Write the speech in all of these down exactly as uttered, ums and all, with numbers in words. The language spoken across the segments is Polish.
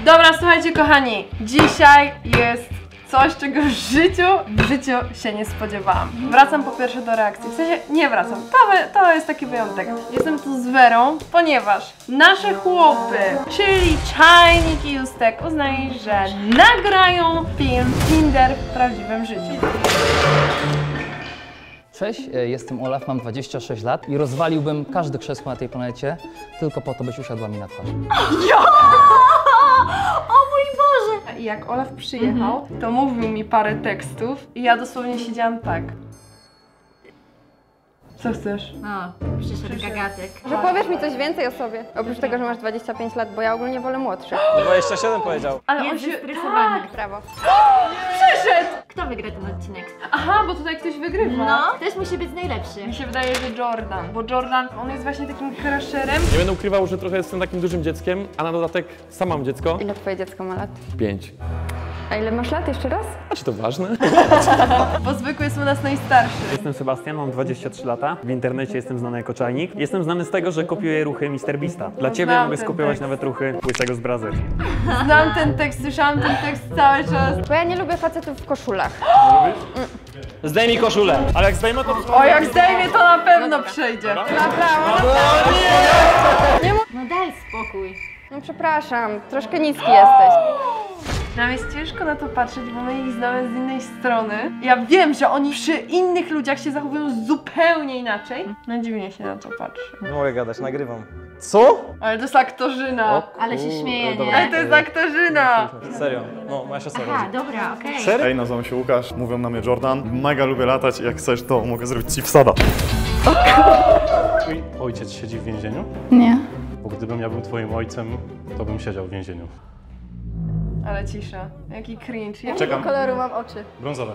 Dobra, słuchajcie kochani, dzisiaj jest coś, czego w życiu, w życiu się nie spodziewałam. Wracam po pierwsze do reakcji, w sensie nie wracam, to, to jest taki wyjątek. Jestem tu z Werą, ponieważ nasze chłopy, czyli Czajnik i Justek, uznali, że nagrają film Tinder w prawdziwym życiu. Cześć, jestem Olaf, mam dwadzieścia sześć lat i rozwaliłbym każde krzesło na tej planecie tylko po to, byś usiadła mi na twarz. Jo! O mój Boże! I jak Olaf przyjechał, mhm. to mówił mi parę tekstów i ja dosłownie siedziałam tak. Co chcesz? O, przyszedł gagatek. Że powiesz mi coś więcej o sobie. Oprócz tego, że masz dwadzieścia pięć lat, bo ja ogólnie wolę młodszych. dwadzieścia siedem powiedział. Ale jest on się... zestresowany. Tak. Brawo. Przyszedł! Kto wygra ten odcinek? Aha, bo tutaj ktoś wygrywa. No, też musi być najlepszy. Mi się wydaje, że Jordan, bo Jordan, on jest właśnie takim crasherem. Nie będę ukrywał, że trochę jestem takim dużym dzieckiem, a na dodatek sam mam dziecko. Ile twoje dziecko ma lat? Pięć. A ile masz lat jeszcze raz? A czy to ważne? Bo zwykły jest u nas najstarszy. Jestem Sebastian, mam dwadzieścia trzy lata. W internecie jestem znany jako Czajnik. Jestem znany z tego, że kopiuję ruchy mister Beasta. Dla ciebie Znam mogę ten skopiować tekst. nawet ruchy Łysego z Brazylii. Znam ten tekst, słyszałam ten tekst cały czas. Bo ja nie lubię facetów w koszulach. Zdejmij koszulę. Ale jak zdejmę to... O, jak zdejmie, to na pewno przejdzie. No daj spokój. No przepraszam, troszkę niski jesteś. Nam jest ciężko na to patrzeć, bo my ich znamy z innej strony. Ja wiem, że oni przy innych ludziach się zachowują zupełnie inaczej. No dziwnie się na to patrzy. Nie mogę gadać, nagrywam. Co? Ale to jest aktorzyna. Ale się śmieje, nie? Ale to jest aktorzyna. Serio, no moja siostra Aha, chodzi. dobra, okej. Hej, nazywam się Łukasz, mówią na mnie Jordan. Mega lubię latać i jak chcesz, to mogę zrobić ci wsada. Twój ojciec siedzi w więzieniu? Nie. Bo gdybym ja był twoim ojcem, to bym siedział w więzieniu. Ale cisza. Jaki cringe. Jak... Czekam. Koloru mam oczy. Brązowe.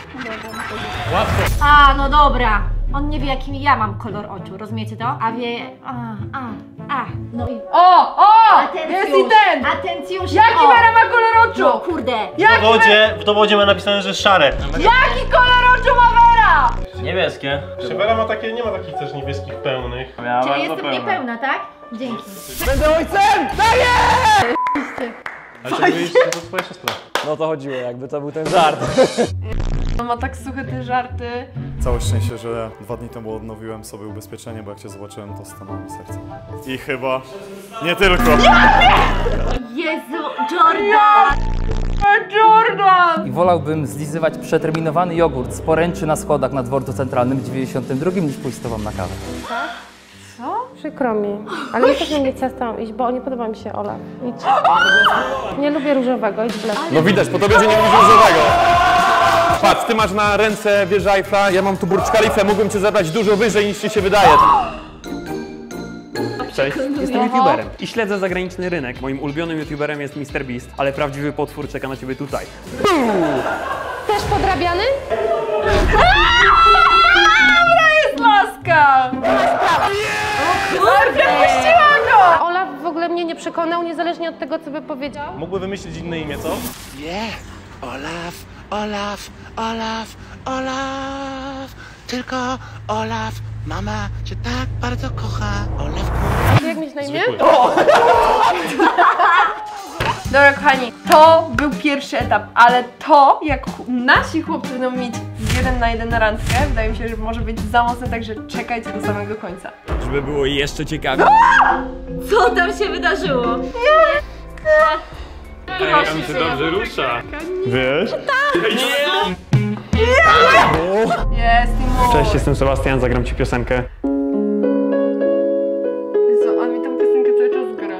A, no dobra. On nie wie, jaki ja mam kolor oczu, rozumiecie to? A wie... A, a, a. No i... O, o! Atencjusz, Jest i ten! Atencjusz! Jaki o. Vera ma kolor oczu? No kurde. Jaki W dowodzie, w dowodzie ma napisane, że szare. Jaki kolor oczu ma Vera? Niebieskie. Szybera ma takie, nie ma takich też niebieskich pełnych. Czyli jestem niepełna, tak? Dzięki. Będę ojcem! Daję! Ale ty mówisz, że to twoja siostra. No to chodziło, jakby to był ten żart. On ma tak suche te żarty. Całe szczęście, że dwa dni temu odnowiłem sobie ubezpieczenie, bo jak cię zobaczyłem, to stanęło mi serce. I chyba nie tylko. Jezu, Jordan! Jordan! I wolałbym zlizywać przeterminowany jogurt z poręczy na schodach na dworcu centralnym w dziewięćdziesiątym drugim niż pójść z tobą na kawę. Przykro mi, ale nie też nie mieć z tobą iść, bo nie podoba mi się Olaf. Idź. Nie lubię różowego, idź w lewo. No widać, po tobie, że nie lubisz różowego. Patrz, ty masz na ręce wieżę Eiffla, ja mam tu Burcz Khalifę, mógłbym cię zabrać dużo wyżej niż ci się wydaje. Cześć, jestem youtuberem i śledzę zagraniczny rynek. Moim ulubionym youtuberem jest mister Beast, ale prawdziwy potwór czeka na ciebie tutaj. Też podrabiany? jest laska! Kurde! Puściła go! Olaf w ogóle mnie nie przekonał, niezależnie od tego, co by powiedział. Mógłby wymyślić inne imię, co? Nie, Olaf, Olaf, Olaf, Olaf. Tylko Olaf, mama cię tak bardzo kocha. Olaf. Jak mieć na imię? Dobra kochani, to był pierwszy etap, ale to jak nasi chłopcy będą mieć jeden na jeden na randkę, wydaje mi się, że może być za mocne, także czekajcie do samego końca. Żeby było jeszcze ciekawiej. Co tam się wydarzyło? Ej, on się dobrze rusza. Wiesz? Jest i mój. Cześć, jestem Sebastian, zagram ci piosenkę. Jezu, on mi tą piosenkę cały czas gra.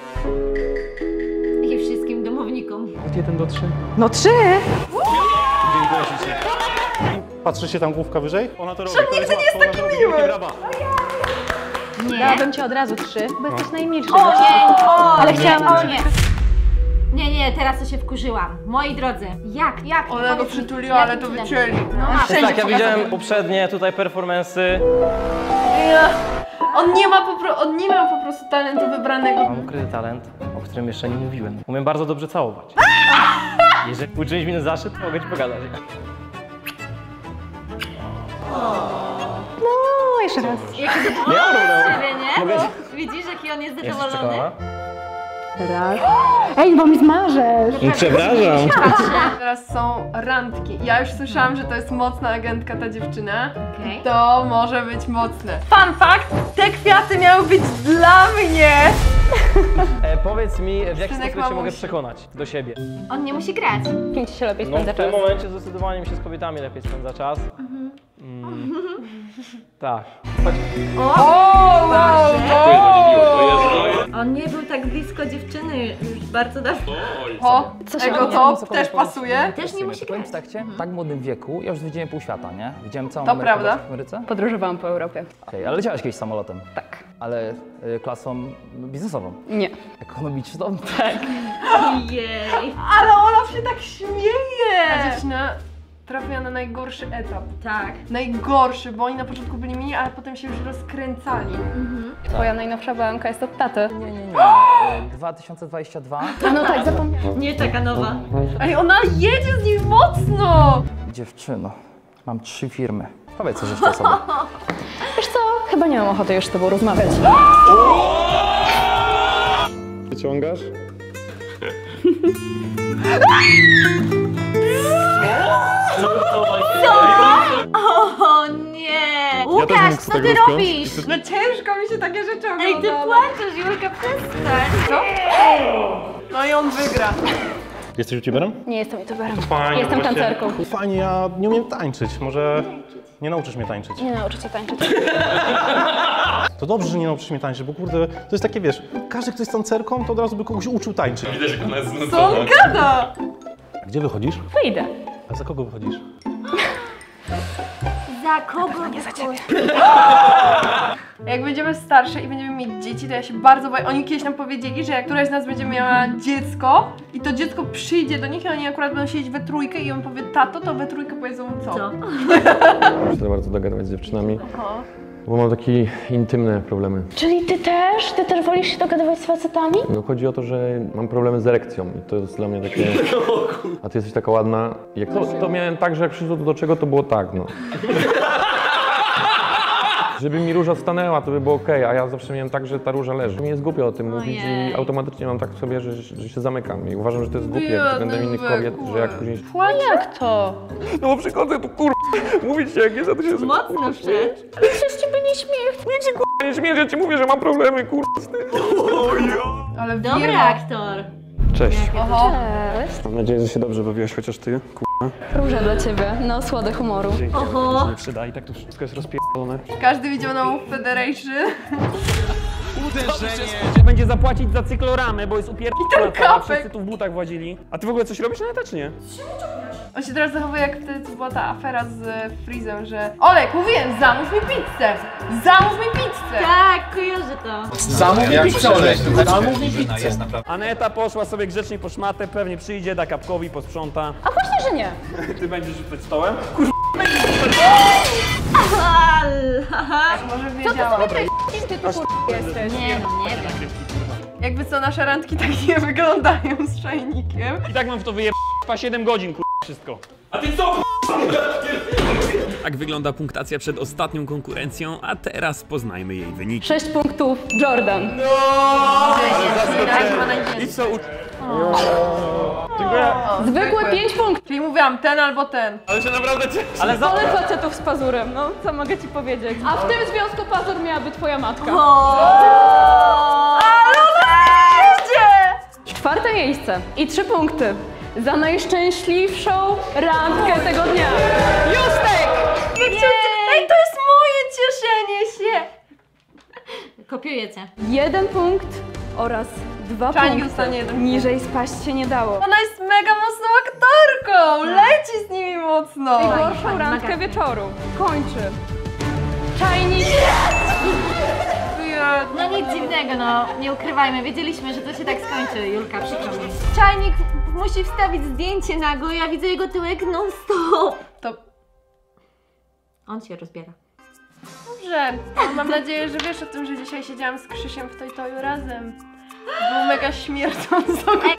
I wszystkim domownikom. Gdzie ten do trzy? No trzy! Dziękuję ślicznie. Patrzy się tam główka wyżej? Ona to robi. Nigdy nie jest taki miły! Nie. Dałabym ci od razu trzy, bo jesteś najmilszy. O nie! O, Ale nie, chciałam o trzy. nie! Nie, nie, teraz to się wkurzyłam. Moi drodzy, jak, jak? Ona go Powiedz mi, przytuliła, jak ale to cudem? wycięli. No masz. Tak, ja widziałem poprzednie tutaj performance'y. Ja. On nie ma po pro... on nie miał po prostu talentu wybranego. Mam ukryty talent, o którym jeszcze nie mówiłem. Umiem bardzo dobrze całować. Jeżeli uczynisz mi zaszczyt, mogę ci pogadać. No, jeszcze raz. Jaki zadowolony z siebie, nie? Widzisz, jaki on jest Jesteś zadowolony? przekonana? Raz. Ej, bo mi zmarzesz. Przepraszam. Teraz są randki. Ja już słyszałam, że to jest mocna agentka ta dziewczyna. Okej. To może być mocne. Fun fact! Te kwiaty miały być dla mnie! E, powiedz mi, w jaki Synek sposób cię mamusi. mogę przekonać do siebie? On nie musi grać. Kim ci się lepiej No spędza w tym czas? momencie zdecydowanie mi się z kobietami lepiej spędza czas. Mm. Tak. O, wow, wow. On nie był tak blisko dziewczyny już bardzo dawno. O, Co ego top też pasuje. Też nie musi Powiem grać. ci tak, cię, w tak młodym wieku ja już widziałem pół świata, nie? Widziałem całą To Amerykę prawda. w Ameryce. Podróżowałam po Europie. Okej, ale leciałaś kiedyś samolotem. Tak. Ale y, klasą biznesową. Nie. Ekonomiczną? Jej. Ale Olaf się tak śmieje! Ta dziewczyna trafiła na najgorszy etap. Tak. Najgorszy, bo oni na początku byli mini, ale potem się już rozkręcali. Twoja najnowsza B M K jest od taty. Nie, nie, nie. Y, dwa tysiące dwudziesty drugi. No tak, zapomniałam. Nie taka nowa. Ej, ona jedzie z nim mocno! Dziewczyno, mam trzy firmy. Powiedz coś jeszcze sobie. Wiesz co? Chyba nie mam ochoty już z tobą rozmawiać. Wyciągasz? O nie! Łukasz, co ty robisz? No ciężko mi się takie rzeczy ogląda. Ej, ty płaczesz, Julka, przestań. Co? No i on wygra. Jesteś youtuberem? Nie jestem youtuberem. Fajnie, Jestem właśnie. tancerką. Fajnie, ja nie umiem tańczyć. Może nie nauczysz mnie tańczyć. Nie nauczę cię tańczyć. To dobrze, że nie nauczysz mnie tańczyć, bo kurde, to jest takie, wiesz, każdy, kto jest tancerką, to od razu by kogoś uczył tańczyć. Widać, jak ona jest Co znudzona. on gada? Gdzie wychodzisz? Wyjdę. A za kogo wychodzisz? Za kogo? Nie za ciebie. Jak będziemy starsze i będziemy mieć dzieci, to ja się bardzo boję. Oni kiedyś nam powiedzieli, że jak któraś z nas będzie miała dziecko i to dziecko przyjdzie do nich i oni akurat będą siedzieć we trójkę i on powie tato, to we trójkę powiedzą mu co? Co? Muszę za bardzo dogadywać z dziewczynami, Aha. bo mam takie intymne problemy. Czyli ty też? Ty też wolisz się dogadywać z facetami? No chodzi o to, że mam problemy z erekcją i to jest dla mnie takie... A ty jesteś taka ładna. Jak to, to miałem tak, że jak przyszło to do czego, to było tak, no. Żeby mi róża stanęła, to by było okej, a ja zawsze miałem tak, że ta róża leży. Mi jest głupio o tym mówić i automatycznie mam tak w sobie, że, że się zamykam i uważam, że to jest głupie względem innych kobiet, że jak później... Jak to? No bo przychodzę tu, kur... mówić się jak jest, a to się... Mocno przecież. Przecież ciebie nie śmiech. Niech się kur... nie śmieję, ja ci mówię, że mam problemy, kur... z tym. Ale Dobry wiem. aktor. Cześć. Oho. Cześć. Mam nadzieję, że się dobrze bawiłaś, chociaż ty, kur... Róża dla ciebie, na osłodę humoru. Oho. Nie przyda i tak tu wszystko jest rozpierdolone. Każdy widział na Move Federation. Będzie zapłacić za cykloramę, bo jest upierdolona. kapek. Wszyscy tu w butach władzili. A ty w ogóle coś robisz na neta, czy nie? On się teraz zachowuje jak wtedy, co była ta afera z Freezem, że Olek, mówiłem, zamów mi pizzę! Zamów mi pizzę! Tak, kojarzę to. Zamów mi pizzę, Olek! Zamów mi pizzę! Aneta poszła sobie grzecznie po szmatę, pewnie przyjdzie, da kapkowi, posprząta. A właśnie, że nie. Ty będziesz rzucać stołem? Może wiedziałam. Kim ty tu kur... jesteś? Nie no, nie wiem. Jakby co, nasze randki tak nie wyglądają z czajnikiem. I tak mam w to wyjeb... siedem godzin, kur... wszystko. A ty co, Tak wygląda punktacja przed ostatnią konkurencją, a teraz poznajmy jej wyniki. Sześć punktów, Jordan. I co? u- Zwykłe pięć punktów. Czyli mówiłam ten albo ten. Ale się naprawdę cieszę. Ale wolę facetów z pazurem, no co mogę ci powiedzieć. A w tym związku pazur miałaby twoja matka. Ale ona jedzie! Czwarte miejsce i trzy punkty za najszczęśliwszą randkę tego dnia. Justek! Ej, to jest moje cieszenie się! Kopiuję cię. Jeden punkt oraz dwa Czajnik punkty. dostanie jeden Niżej spaść się nie dało. Ona jest mega mocną aktorką! Leci z nimi mocno! Najgorszą randkę wieczoru. Kończy. Czajnik. No nic dziwnego, no. Nie ukrywajmy, wiedzieliśmy, że to się tak skończy, Julka, przykro mi. Czajnik musi wstawić zdjęcie nago, ja widzę jego tyłek non stop. To On się rozbiera. dobrze. Mam nadzieję, że wiesz o tym, że dzisiaj siedziałam z Krzysiem w Toy Toyu razem. Był mega śmierdząco.